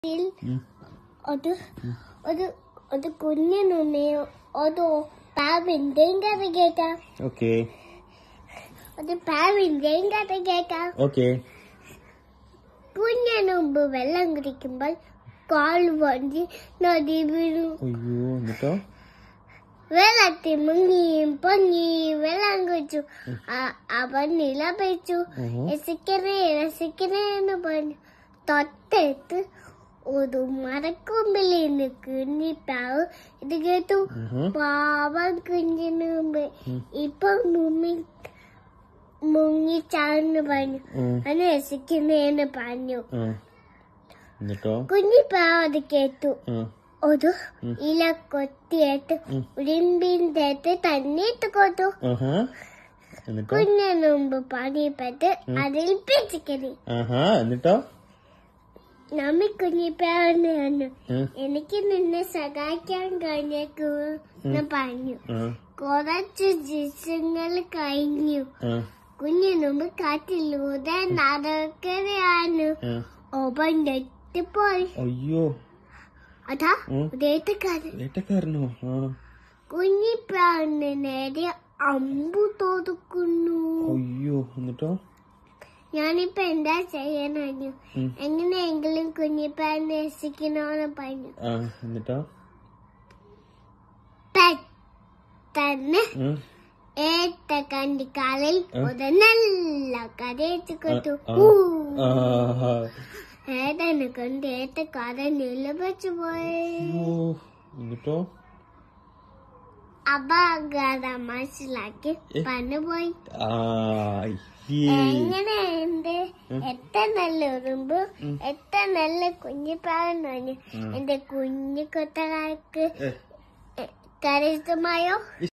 ഒരു കുഞ്ഞിനുണ്ണി ഒരു പാവിന്റെയും കഥ കേൾക്കാം. ഒരു പാവിന്റെയും കഥ കേൾക്കാം. കുഞ്ഞിന് മുമ്പ് വെള്ളം കുടിക്കുമ്പോൾ കാൽ വണ്ടി നദി വീണു. വെള്ളത്തിൽ മുങ്ങിയും പൊങ്ങിയും വെള്ളം കുടിച്ചു. അവൻ നിലവിളിച്ചു, രസിക്കണേ രസിക്കണേന്ന് പറഞ്ഞു. തൊട്ടടുത്ത് ഒരു മരക്കൊമ്പിൽ നിന്ന് കുഞ്ഞിപ്പാവ് ഇത് കേട്ടു. പാവം കുഞ്ഞിന് മുമ്പ് ഇപ്പൊ മുങ്ങിച്ചാന്ന് പറഞ്ഞു. അവന് രസിക്കുന്നേന്ന് പറഞ്ഞു. കുഞ്ഞിപ്പാവ് അത് കേട്ടു. ഒരു ഇല കൊത്തിയിട്ട് ഉടുമ്പിന്റെ തന്നെ ഇട്ട് കൊടുത്തു. കുഞ്ഞിന് മുമ്പ് പണിപ്പെട്ട് അതിൽ പിച്ചിക്കണി. നമ്മി കുഞ്ഞിപ്പാവെന്ന് പറഞ്ഞു, എനിക്ക് നിന്നെ സഹായിക്കാൻ കഴിഞ്ഞേക്കുന്ന് പറഞ്ഞു. കുറച്ചു ദിവസങ്ങൾ കഴിഞ്ഞു. കുഞ്ഞിന് മുമ്പ് കാറ്റിലൂടെ നടക്കുകയാണ്. ഒപ്പം ഞെട്ടിപ്പോയി. അതാ വേട്ടക്കാരനോ? കുഞ്ഞിപ്പാവിന് നേരെ അമ്പു തോതുക്കുന്നു. എന്നിട്ടോ ഞാനിപ്പോ എന്താ ചെയ്യാനു? എങ്ങനെയെങ്കിലും കുഞ്ഞിപ്പാവിനെ രസിക്കണോന്ന് പറഞ്ഞു. എന്നിട്ടോ പെട്ടെന്ന് ഏത്തക്കണ്ടി കാലിൽ ഒരു നല്ല കരയിച്ചു കൊടുത്തു. ഏതന്നെ കൊണ്ട് ഏത്തക്കാരൻ നിലവച്ചു പോയി. അപകടം മനസ്സിലാക്കി പണുപോയി. എങ്ങനെയുണ്ട്? എത്ര നല്ല ഉറുമ്പ്, എത്ര നല്ല കുഞ്ഞിപ്പാവൻ പറഞ്ഞു. എന്റെ കുഞ്ഞു കൊത്തകാർക്ക് കരയിഷ്ടമായോ?